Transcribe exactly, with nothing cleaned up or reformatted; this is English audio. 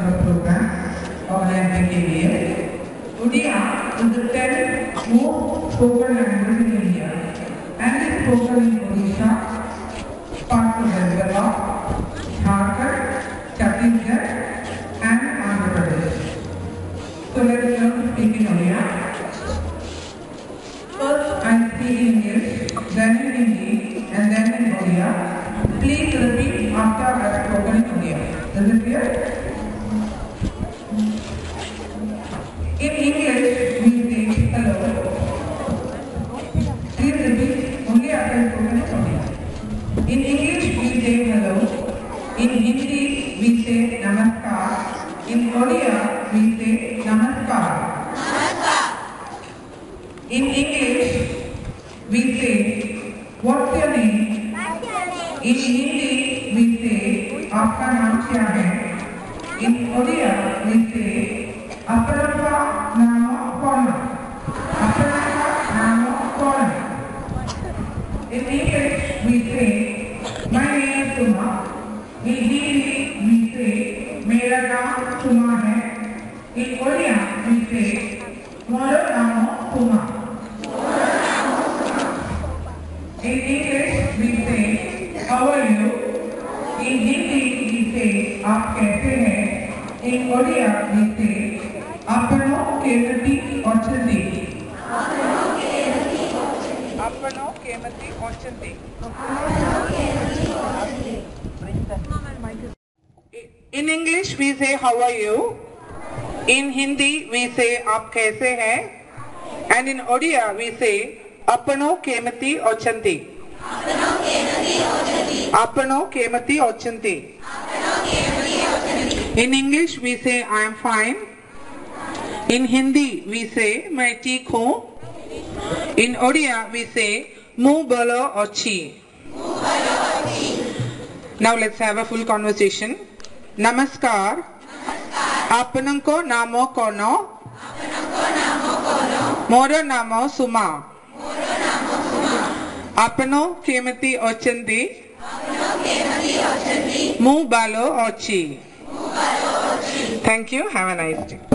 of the program organized by K V S. Odiya is the tenth most spoken language in India and is spoken in Odisha, parts of Vidyalaya, Jharkhand, Chhattisgarh and Andhra Pradesh. So let's learn to speak in Odiya. First I speak in English, then in Hindi and then in Odiya. Please repeat after I have spoken in Odiya. Is it clear? In English, we say hello. Please repeat only after I have spoken in Odiya. In English, we say hello. In Hindi, we say namaskar. In Odiya, we say namaskar. In English, we say, what's your name? In Hindi, we say, आपका नाम क्या है? In Odiya, we say, आपका नाम कौन? आपका नाम कौन? In English, we say, my name is Suma. In Hindi, we say, मेरा नाम Suma है. In Odiya, we say, मोरा नाम Suma. In English, we say, how are you? In Hindi, we say, आप कैसे हैं? In Odiya, we say, आपनो केमती औचंती. आपनो केमती औचंती. In English, we say, how are you? In Hindi, we say, आप कैसे हैं? And in Odiya, we say, अपनो केमती औचंती. अपनो केमती औचंती. In English, we say, I am fine. In Hindi, we say, मैं ठीक हूँ. In Odiya, we say, मुँह बोलो अच्छी. Now let's have a full conversation. Namaskar. आपनको नामो कोनो? मोरो नामो सुमा. आपनो केमती औचंती. मुँह बालो अच्छी. Thank you. Have a nice day.